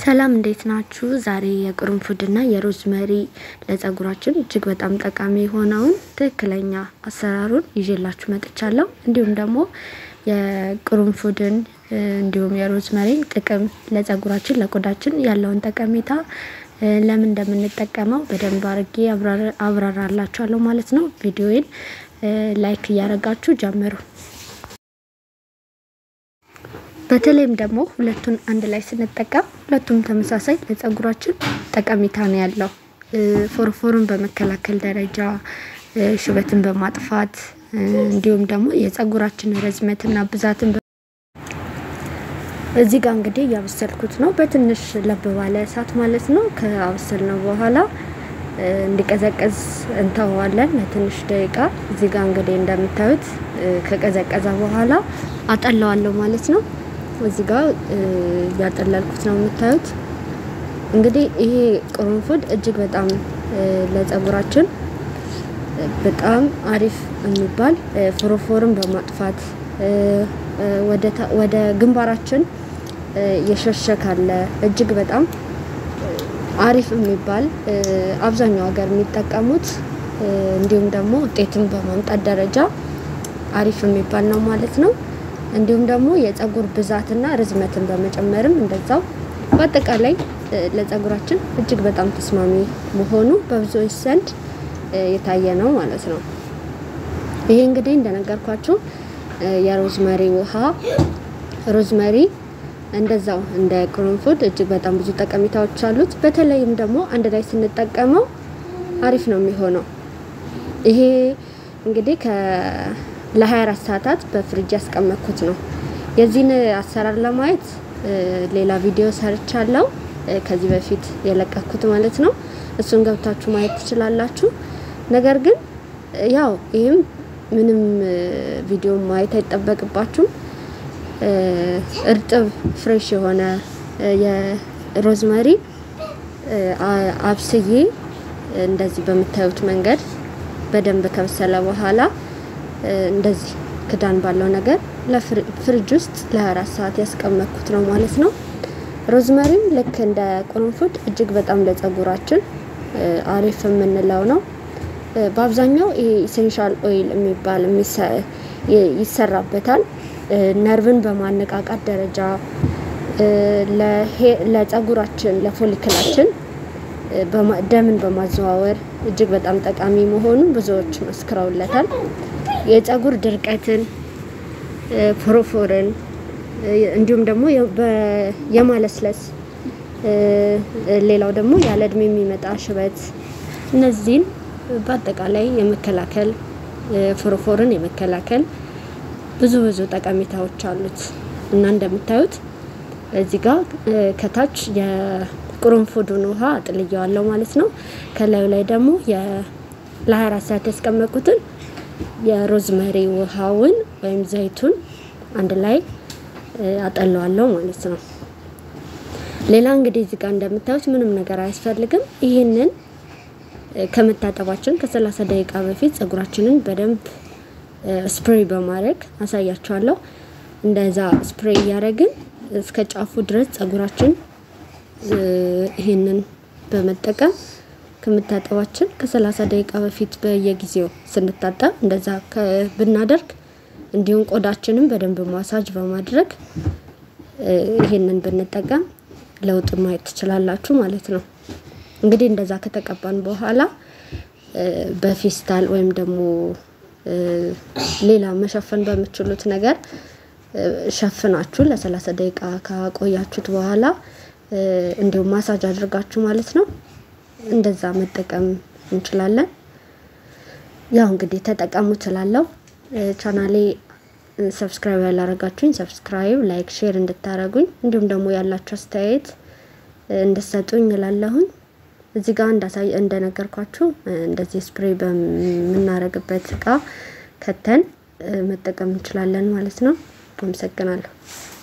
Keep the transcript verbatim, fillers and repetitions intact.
ሰላም እንዴት ናችሁ? ዛሬ የቅርንፉድና የሮዝመሪ ለፀጉራችን እጅግ በጣም ጠቃሚ ሆነውን ትክክለኛ አሰራሩን ይዤላችሁ መጥቻለሁ። እንዲሁም ደግሞ የቅርንፉድን እንዲሁም የሮዝመሪን ጥቅም ለፀጉራችን ለቆዳችን ያለውን ጠቀሜታ ለምን እንደምንጠቀመው በደንብ አድርጌ አብራራላችኋለሁ ማለት ነው። ቪዲዮውን ላይክ እያደረጋችሁ ጀምሩ። በተለይም ደግሞ ሁለቱን አንድ ላይ ስንጠቀም ሁለቱም ተመሳሳይ ለፀጉራችን ጠቀሜታ ነው ያለው። ፎርፎርን በመከላከል ደረጃ ሽበትን በማጥፋት እንዲሁም ደግሞ የፀጉራችን ርዝመትና ብዛትን እዚህ ጋር እንግዲህ ያበሰልኩት ነው በትንሽ ለብ ባለ እሳት ማለት ነው። ከአበሰልነው በኋላ እንዲቀዘቅዝ እንተዋለን ለትንሽ ደቂቃ። እዚህ ጋር እንግዲህ እንደምታዩት ከቀዘቀዘ በኋላ አጠላዋለሁ ማለት ነው። እዚህ ጋር ያጠላልኩት ነው የምታዩት። እንግዲህ ይሄ ቅርንፉድ እጅግ በጣም ለፀጉራችን በጣም አሪፍ የሚባል ፎርፎርን በማጥፋት ወደ ወደ ግንባራችን የሸሸካለ እጅግ በጣም አሪፍ የሚባል አብዛኛው ሀገር የሚጠቀሙት እንዲሁም ደግሞ ውጤትን በማምጣት ደረጃ አሪፍ የሚባል ነው ማለት ነው። እንዲሁም ደግሞ የፀጉር ብዛትና ርዝመትን በመጨመርም እንደዛው በአጠቃላይ ለፀጉራችን እጅግ በጣም ተስማሚ መሆኑ በብዙዎች ዘንድ የታየ ነው ማለት ነው። ይሄ እንግዲህ እንደነገርኳችሁ የሮዝመሪ ውሃ ሮዝመሪ እንደዛው እንደ ቅርንፉድ እጅግ በጣም ብዙ ጠቀሜታዎች አሉት። በተለይም ደግሞ አንድ ላይ ስንጠቀመው አሪፍ ነው የሚሆነው። ይሄ እንግዲህ ከ ለ24 ሰዓታት በፍሪጅ ያስቀመጥኩት ነው። የዚህን አሰራር ለማየት ሌላ ቪዲዮ ሰርቻለሁ ከዚህ በፊት የለቀኩት ማለት ነው። እሱን ገብታችሁ ማየት ትችላላችሁ። ነገር ግን ያው ይሄም ምንም ቪዲዮ ማየት አይጠበቅባችሁም። እርጥብ ፍሬሽ የሆነ የሮዝመሪ አብስዬ እንደዚህ በመታዩት መንገድ በደንብ ከበሰለ በኋላ እንደዚህ ክዳን ባለው ነገር ለፍሪጅ ውስጥ ለ24 ሰዓት ያስቀመጥኩት ነው ማለት ነው። ሮዝመሪም ልክ እንደ ቅርንፉድ እጅግ በጣም ለፀጉራችን አሪፍ የምንለው ነው። በአብዛኛው ይሄ ኢሴንሻል ኦይል የሚባል ይሰራበታል። ነርቭን በማነቃቃት ደረጃ ለፀጉራችን ለፎሊክላችን ደምን በማዘዋወር እጅግ በጣም ጠቃሚ መሆኑን ብዙዎች መስክረውለታል። የፀጉር ድርቀትን ፎርፎርን እንዲሁም ደግሞ የማለስለስ ሌላው ደግሞ ያለ እድሜ የሚመጣ ሽበት እነዚህን በአጠቃላይ የመከላከል ፎርፎርን የመከላከል ብዙ ብዙ ጠቀሜታዎች አሉት እና እንደምታዩት እዚህ ጋር ከታች የቅርንፉዱን ውሃ አጥልየዋለሁ ማለት ነው። ከላዩ ላይ ደግሞ ለ24 ሰዓት ያስቀመጥኩትን የሮዝመሪ ውሃውን ወይም ዘይቱን አንድ ላይ አጠላዋለሁ ማለት ነው። ሌላ እንግዲህ እዚህ ጋር እንደምታዩት ምንም ነገር አያስፈልግም። ይሄንን ከመታጠባችን ከ30 ደቂቃ በፊት ፀጉራችንን በደንብ ስፕሬይ በማድረግ አሳያችኋለሁ። እንደዛ ስፕሬይ ያደረግን እስከ ጫፉ ድረስ ፀጉራችን ይሄንን በመጠቀም ከመታጠባችን ከ30 ደቂቃ በፊት በየጊዜው ስንታጠብ እንደዛ ብናደርግ እንዲሁም ቆዳችንን በደንብ ማሳጅ በማድረግ ይሄንን ብንጠቀም ለውጥ ማየት ትችላላችሁ ማለት ነው። እንግዲህ እንደዛ ከተቀባን በኋላ በፌስታል ወይም ደግሞ ሌላ መሸፈን በምትችሉት ነገር ሸፍናችሁ ለ30 ደቂቃ ካቆያችሁት በኋላ እንዲሁም ማሳጅ አድርጋችሁ ማለት ነው እንደዛ መጠቀም እንችላለን። ያው እንግዲህ ተጠቀሙ እላለሁ። ቻናሌ ሰብስክራይብ ያላረጋችሁኝ ሰብስክራይብ፣ ላይክ፣ ሼር እንድታረጉኝ እንዲሁም ደግሞ ያላችሁ አስተያየት እንድትሰጡኝ እላለሁኝ። እዚህ ጋር እንዳሳይ እንደነገርኳችሁ እንደዚህ ስፕሬይ በመናረግበት እቃ ከተን መጠቀም እንችላለን ማለት ነው። አመሰግናለሁ።